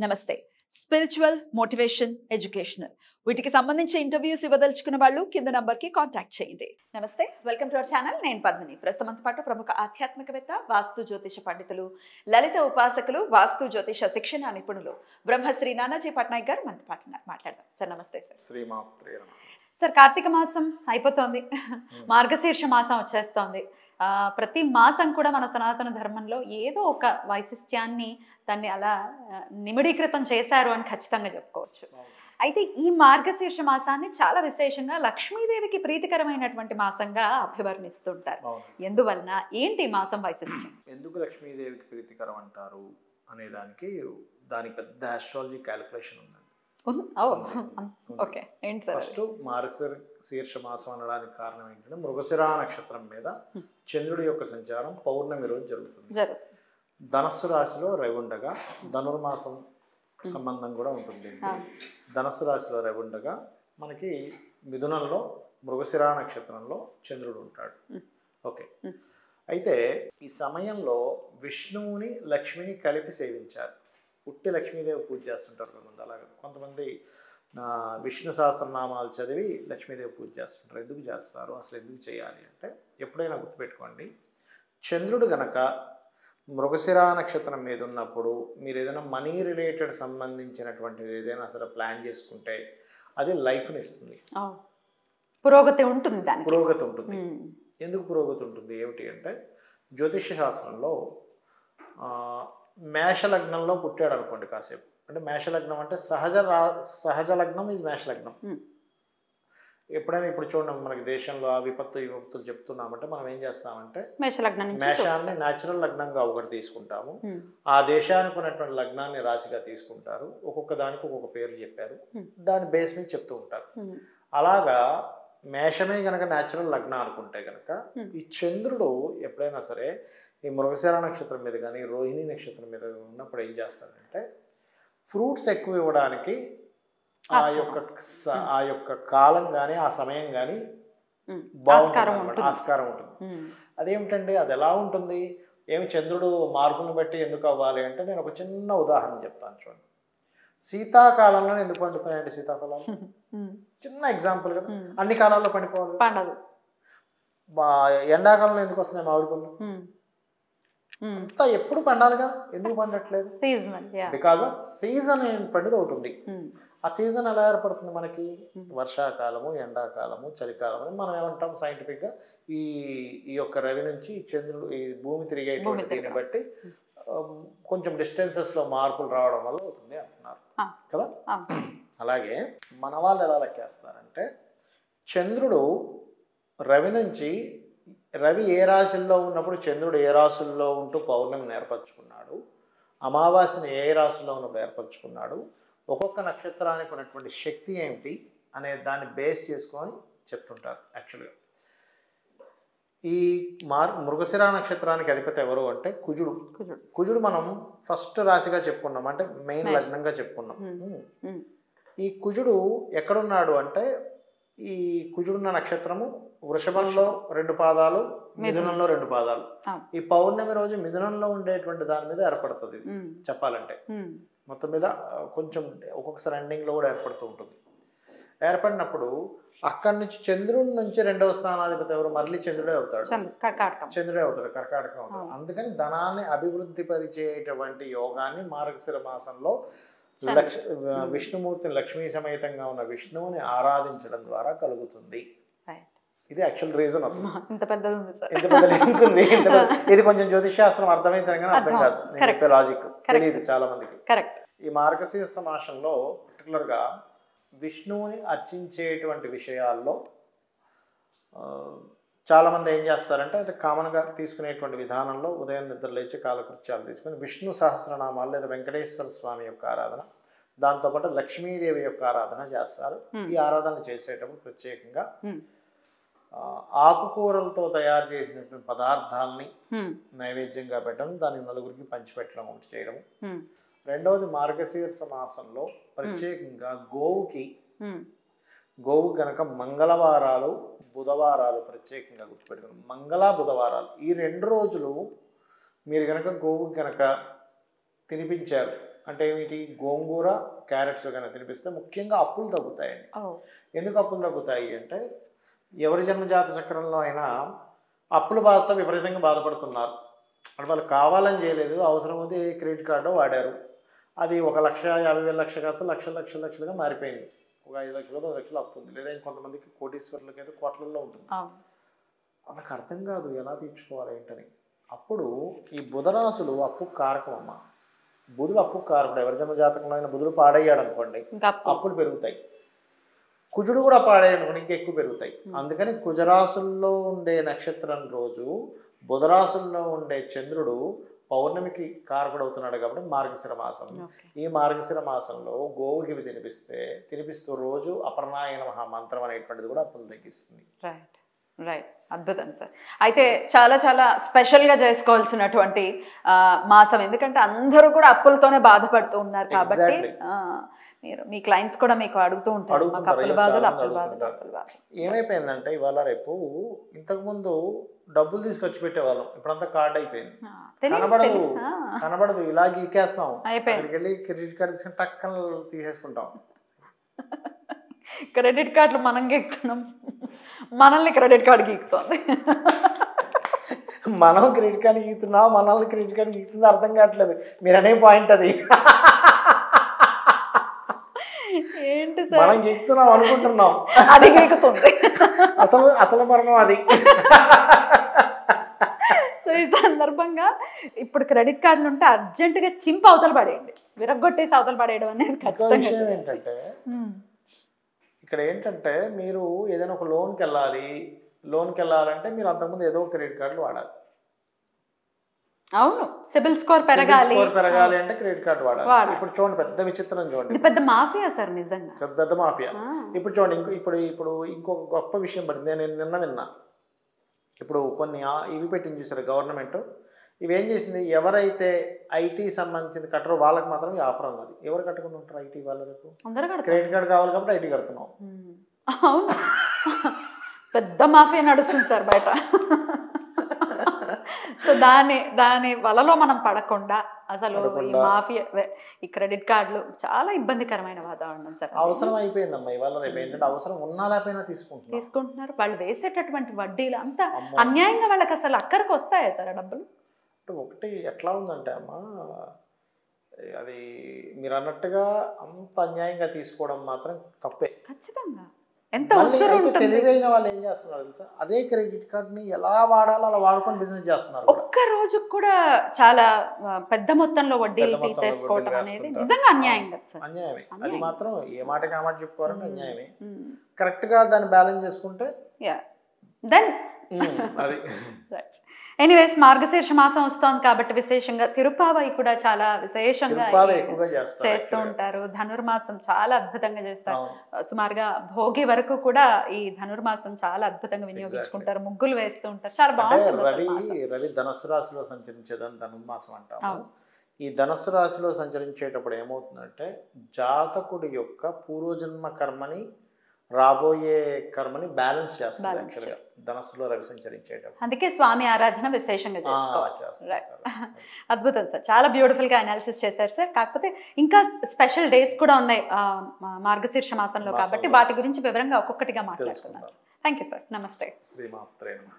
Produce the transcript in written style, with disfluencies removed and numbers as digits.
నమస్తే. Spiritual, motivation, educational వీటికి సంబంధించి ఇంటర్వ్యూస్ ఇవ్వదలుచుకున్న వాళ్ళు కింద నంబర్కి కాంటాక్ట్ చేయండి. నమస్తే, వెల్కమ్ టు అవర్ ఛానల్. నేను పద్మిని. ప్రస్తుతంతో పాటు ప్రముఖ ఆధ్యాత్మికవేత్త, వాస్తు జ్యోతిష పండితులు, లలిత ఉపాసకులు, వాస్తు జ్యోతిష శిక్షణ నిపుణులు బ్రహ్మశ్రీ నానాజీ పట్నాయక్ గారు మనతో పాటు మాట్లాడదాం. సార్ నమస్తే. సార్ సార్ కార్తీక మాసం అయిపోతుంది, మార్గశీర్ష మాసం వచ్చేస్తోంది. ప్రతి మాసం కూడా మన సనాతన ధర్మంలో ఏదో ఒక వైశిష్ట్యాన్ని దాన్ని అలా నిమిడీకృతం చేశారు అని ఖచ్చితంగా చెప్పుకోవచ్చు. అయితే ఈ మార్గశీర్ష మాసాన్ని చాలా విశేషంగా లక్ష్మీదేవికి ప్రీతికరమైనటువంటి మాసంగా అభివర్ణిస్తుంటారు. ఎందువలన, ఏంటి మాసం వైశిష్ట్యం? ఎందుకు లక్ష్మీదేవికి ప్రీతికరం అంటారు అనే దానికి పెద్ద ఆస్ట్రాలజీ క్యాలిక్యులేషన్ ఉందండి. ఫస్ట్ మార్గశీర్ష మాసం అనడానికి కారణం ఏంటంటే మృగశిరా నక్షత్రం మీద చంద్రుడి యొక్క సంచారం పౌర్ణమి రోజు జరుగుతుంది. ధనస్సు రాశిలో రవి ఉండగా ధనుర్మాసం సంబంధం కూడా ఉంటుంది. ధనస్సు రాశిలో రవి ఉండగా మనకి మిథునంలో మృగశిరా నక్షత్రంలో చంద్రుడు ఉంటాడు. ఓకే, అయితే ఈ సమయంలో విష్ణువుని లక్ష్మిని కలిపి సేవించారు. పుట్టి లక్ష్మీదేవి పూజ చేస్తుంటారు కొంతమంది. అలాగే కొంతమంది విష్ణు సహస్రనామాలు చదివి లక్ష్మీదేవి పూజ చేస్తుంటారు. ఎందుకు చేస్తారు, అసలు ఎందుకు చేయాలి అంటే, ఎప్పుడైనా గుర్తుపెట్టుకోండి, చంద్రుడు గనక మృగశిరా నక్షత్రం మీద ఉన్నప్పుడు మీరు ఏదైనా మనీ రిలేటెడ్ సంబంధించినటువంటి ఏదైనా అసలు ప్లాన్ చేసుకుంటే అది లైఫ్ని ఇస్తుంది, పురోగతి ఉంటుంది. పురోగతి ఉంటుంది. ఎందుకు పురోగతి ఉంటుంది ఏమిటి అంటే, జ్యోతిష్య శాస్త్రంలో మేషలగ్నంలో పుట్టాడు అనుకోండి కాసేపు, అంటే మేషలగ్నం అంటే సహజ లగ్నం ఈజ్ మేషలగ్నం. ఎప్పుడైనా ఇప్పుడు చూడండి, మనకి దేశంలో ఆ విపత్తు ఈ విపత్తులు చెప్తున్నామంటే మనం ఏం చేస్తామంటే మేషాన్ని న్యాచురల్ లగ్నంగా ఒకటి తీసుకుంటాము, ఆ దేశానికి ఉన్నటువంటి లగ్నాన్ని రాశిగా తీసుకుంటారు, ఒక్కొక్క దానికి ఒక్కొక్క పేరు చెప్పారు, దాని బేస్ మీద చెప్తూ ఉంటారు. అలాగా మేషమే గనక న్యాచురల్ లగ్నం అనుకుంటే గనక ఈ చంద్రుడు ఎప్పుడైనా సరే ఈ మృగశిర నక్షత్రం మీద కానీ రోహిణి నక్షత్రం మీద ఉన్నప్పుడు ఏం చేస్తాడంటే, ఫ్రూట్స్ ఎక్కువ ఇవ్వడానికి ఆ యొక్క కాలం కానీ ఆ సమయం కానీ బాగుంటుంది, ఆస్కారం ఉంటుంది. అదేమిటండి, అది ఎలా ఉంటుంది, ఏమి చంద్రుడు మార్పును బట్టి ఎందుకు అవ్వాలి అంటే, నేను ఒక చిన్న ఉదాహరణ చెప్తాను చూడండి. శీతాకాలంలో ఎందుకు పండుతున్నాయండి సీతాఫలాలు? చిన్న ఎగ్జాంపుల్ కదా, అన్ని కాలాల్లో పండిపోవాలి. ఎండాకాలంలో ఎందుకు వస్తున్నాయి మామిడి పళ్ళు? అంతా ఎప్పుడు పండాలిగా, ఎందుకు పండట్లేదు? బికాజ్ ఆఫ్ సీజన్ పండుగ ఒకటి ఉంది. ఆ సీజన్ ఎలా ఏర్పడుతుంది మనకి? వర్షాకాలము, ఎండాకాలము, చలికాలము. మనం ఏమంటాం సైంటిఫిక్గా, ఈ యొక్క రవి నుంచి చంద్రుడు ఈ భూమి తిరిగేటువంటి దీన్ని బట్టి కొంచెం డిస్టెన్సెస్లో మార్పులు రావడం వల్ల అవుతుంది అంటున్నారు కదా. అలాగే మన వాళ్ళు ఎలా లెక్కేస్తారంటే, చంద్రుడు రవి ఏ రాశుల్లో ఉన్నప్పుడు చంద్రుడు ఏ రాశుల్లో ఉంటూ పౌర్ణమిని ఏర్పరచుకున్నాడు, అమావాస్యని ఏ రాశుల్లో ఉన్నప్పుడు ఏర్పరచుకున్నాడు, ఒక్కొక్క నక్షత్రానికి ఉన్నటువంటి శక్తి ఏమిటి అనే దాన్ని బేస్ చేసుకొని చెప్తుంటారు. యాక్చువల్గా ఈ మృగశిరా నక్షత్రానికి అధిపతి ఎవరు అంటే కుజుడు మనం ఫస్ట్ రాశిగా చెప్పుకున్నాం, అంటే మెయిన్ లగ్నంగా చెప్పుకున్నాం. ఈ కుజుడు ఎక్కడున్నాడు అంటే, ఈ కుజుడున్న నక్షత్రము వృషభంలో 2 పాదాలు, మిథునంలో 2 పాదాలు. ఈ పౌర్ణమి రోజు మిథునంలో ఉండేటువంటి దాని మీద ఏర్పడుతుంది చెప్పాలంటే. మొత్తం మీద కొంచెం ఒక్కొక్కసారి ఎండింగ్లో కూడా ఏర్పడుతూ ఉంటుంది. ఏర్పడినప్పుడు అక్కడి నుంచి చంద్రుడి నుంచి 2వ స్థానాధిపతి ఎవరు? మళ్ళీ చంద్రుడే అవుతాడు, కర్కాటకం అవుతాడు. అందుకని ధనాన్ని అభివృద్ధి పరిచేటువంటి యోగాన్ని మార్గశిర మాసంలో విష్ణుమూర్తిని, లక్ష్మీ సమేతంగా ఉన్న విష్ణువుని ఆరాధించడం ద్వారా కలుగుతుంది. ఇది యాక్చువల్ రీజన్. అసలు ఇంత పెద్ద లింక్ ఉంది. ఇది కొంచెం జ్యోతిషాస్త్రం అర్థమైతే కానీ అర్థం కాదు, నేను చెప్పే లాజిక్ తెలియదు చాలా మందికి. ఈ మార్గశీర్ష మాసంలో పర్టికులర్గా విష్ణువుని అర్చించేటువంటి విషయాల్లో చాలామంది ఏం చేస్తారంటే, అంటే కామన్గా తీసుకునేటువంటి విధానంలో ఉదయం నిద్ర లేచి కాలకృత్యాలు తీసుకుని విష్ణు సహస్రనామాలు లేదా వెంకటేశ్వర స్వామి యొక్క ఆరాధన, దాంతోపాటు లక్ష్మీదేవి యొక్క ఆరాధన చేస్తారు. ఈ ఆరాధన చేసేటప్పుడు ప్రత్యేకంగా ఆకుకూరలతో తయారు చేసినటువంటి పదార్థాలని నైవేద్యంగా పెట్టడం, దాన్ని నలుగురికి పంచిపెట్టడం ఒకటి చేయడం. రెండవది, మార్గశీర్ష మాసంలో ప్రత్యేకంగా గోవు కనుక మంగళవారాలు, బుధవారాలు ప్రత్యేకంగా గుర్తుపెట్టుకుని, బుధవారాలు ఈ 2 రోజులు మీరు కనుక గోవుకి కనుక తినిపించారు అంటే ఏమిటి, గోంగూర క్యారెట్స్ కానీ తినిపిస్తే ముఖ్యంగా అప్పులు తగ్గుతాయండి. ఎందుకు అప్పులు తగ్గుతాయి అంటే ఎవరి జన్మజాత చక్రంలో అయినా అప్పుల బాధతో విపరీతంగా బాధపడుతున్నారు. అంటే వాళ్ళు కావాలని చేయలేదు, అవసరం ఉంది క్రెడిట్ కార్డు వాడారు, అది 1,50,000 లక్ష కాస్త లక్షలుగా మారిపోయింది. ఒక 5 లక్షలు 10 లక్షలు అప్పు ఉంది, లేదా ఇంకొంతమందికి కోటీశ్వరులకి అయితే కోట్లలో ఉంటుంది. వాళ్ళకి అర్థం కాదు ఎలా తీర్చుకోవాలి ఏంటని. అప్పుడు ఈ బుధరాశులు అప్పు కారకం అమ్మ. బుధుడు అప్పు కారకుడు. ఎవరి జన్మ జాతకంలో అయినా బుధుడు పాడయ్యాడు అనుకోండి అప్పులు పెరుగుతాయి. కుజుడు కూడా పాడయ్యాడు అనుకోండి ఇంకా ఎక్కువ పెరుగుతాయి. అందుకని కుజరాశుల్లో ఉండే నక్షత్రం రోజు బుధరాశుల్లో ఉండే చంద్రుడు పౌర్ణమికి కారకుడు అవుతున్నాడు కాబట్టి మార్గశిర మాసం. ఈ మార్గశిర మాసంలో గోవుకి తినిపిస్తూ రోజు అపర్ణాయ నమః మంత్రం అనేటువంటిది కూడా అప్పులు తగ్గిస్తుంది. రైట్, అద్భుతం సార్. అయితే చాలా చాలా స్పెషల్గా చేసుకోవాల్సినటువంటి మాసం, ఎందుకంటే అందరూ కూడా అప్పులతోనే బాధపడుతూ ఉన్నారు కాబట్టి మీరు మీ క్లయింట్స్ కూడా మీకు అడుగుతూ ఉంటారు అప్పుల బాధలు. ఏమైపోయిందంటే ఇవాళ రేపు ఇంతకుముందు డబ్బులు తీసుకొచ్చి పెట్టేవాళ్ళం, ఇప్పుడంతా కార్డు అయిపోయింది. కనబడదు ఇలా గీకేస్తాం, అక్కడికి వెళ్ళి క్రెడిట్ కార్డు తీసుకుని టక్కన తీసేసుకుంటాం. క్రెడిట్ కార్డులు మనం గీకుతున్నాం, మనల్ని క్రెడిట్ కార్డు గీకుతోంది. మనం క్రెడిట్ కార్డు గీకుతున్నాం, మనల్ని క్రెడిట్ కార్డు గీకుతుంది అర్థం కావట్లేదు. మీరు అనే పాయింట్ అది. ఏంటి సార్, మనం గీకుతున్నాం అనుకుంటున్నాం, అది గీకుతుంది. అసలు మరణం అది. సో ఈ సందర్భంగా ఇప్పుడు క్రెడిట్ కార్డులు ఉంటే అర్జెంటుగా చింపు అవతల పడేయండి, విరగొట్టేసి అవతల పడేయడం అనేది ఖచ్చితంగా. ఏంటంటే ఇక్కడ ఏంటంటే మీరు ఏదైనా ఒక లోన్కి వెళ్ళాలంటే మీరు అంతకుముందు ఏదో క్రెడిట్ కార్డులు వాడాలి. అవును, సిబిల్ స్కోర్ పెరగాలి అంటే క్రెడిట్ కార్డు వాడాలి. ఇప్పుడు చూడండి పెద్ద విచిత్రం, చూడండి పెద్ద మాఫియా సార్, నిజంగా పెద్ద మాఫియా. ఇప్పుడు చూడండి ఇప్పుడు ఇంకొక గొప్ప విషయం పడింది, నేను నిన్న విన్నా. ఇప్పుడు కొన్ని ఇవి పెట్టింది చూసారు గవర్నమెంట్, ఇవేం చేసింది, ఎవరైతే ఐటీ సంబంధించింది కట్టరో వాళ్ళకి మాత్రం ఈ ఆఫర్ అన్నది. ఎవరు కట్టుకుని ఉంటారు ఐటీ వాళ్ళకు? క్రెడిట్ కార్డు కావాలి కాబట్టి ఐటీ కడుతున్నాం. అవును, పెద్ద మాఫియా నడుస్తుంది సార్ బయట. సో దాని వలలో మనం పడకుండా అసలు ఈ మాఫియా, ఈ క్రెడిట్ కార్డులు చాలా ఇబ్బందికరమైన వాతావరణం సార్. అవసరం అయిపోయిందమ్మా ఇవాళ రేపు. ఏంటంటే అవసరం ఉన్నా లేకపోయినా తీసుకుంటున్నారు. వాళ్ళు వేసేటటువంటి వడ్డీలు అంతా అన్యాయంగా వాళ్ళకి అసలు అక్కడికి వస్తాయా సార్ ఆ డబ్బులు? ఒకటి ఎట్లా ఉందంటే అమ్మా, అది మీరు అన్నట్టుగా అంత అన్యాయంగా తీసుకోవడం మాత్రం తప్పే. ఖచ్చితంగా. తెలివైన వాళ్ళు ఏం చేస్తున్నారు తెలుసా, అదే క్రెడిట్ కార్డుని ఎలా వాడాలో అలా వాడుకొని బిజినెస్ చేస్తున్నారు. ఒక్క రోజు కూడా చాలా పెద్ద మొత్తంలో వడ్డీలు తీసేసుకోవడం అనేది నిజంగా అన్యాయం కదా సార్. అన్యాయమే, అది మాత్రం ఏ మాటకి ఆ మాట చెప్పుకోవాలంటే అన్యాయమే. కరెక్ట్ గా దాన్ని బ్యాలెన్స్ చేసుకుంటే దెన్ అది. ఎనీవేస్, మార్గశీర్ష మాసం వస్తోంది కాబట్టి విశేషంగా తిరుపావై కూడా చాలా విశేషంగా చేస్తూ ఉంటారు. ధనుర్మాసం చాలా అద్భుతంగా చేస్తారు. సుమారుగా భోగి వరకు కూడా ఈ ధనుర్మాసం చాలా అద్భుతంగా వినియోగించుకుంటారు, ముగ్గులు వేస్తూ ఉంటారు, చాలా బాగుంటుంది. రవి ధనుసు రాశిలో సంచరించేదని ధనుర్మాసం అంటాము. ఈ ధనుసు రాశిలో సంచరించేటప్పుడు ఏమవుతుందంటే జాతకుడి యొక్క పూర్వజన్మ కర్మని రాబోయే కర్మని బ్యాలెన్స్ చేస్తారు ధనస్సులో రవి సంచరించేటప్పుడు. అందుకే స్వామి ఆరాధన విశేషంగా చేసుకోవాలి. అద్భుతం సార్, చాలా బ్యూటిఫుల్ గా అనాలిసిస్ చేశారు సార్. కాకపోతే ఇంకా స్పెషల్ డేస్ కూడా ఉన్నాయి మార్గశీర్ష మాసంలో కాబట్టి వాటి గురించి వివరంగా ఒక్కొక్కటిగా మాట్లాడుతున్నాను. Thank you sir. నమస్తే. శ్రీమాత్రే నమః.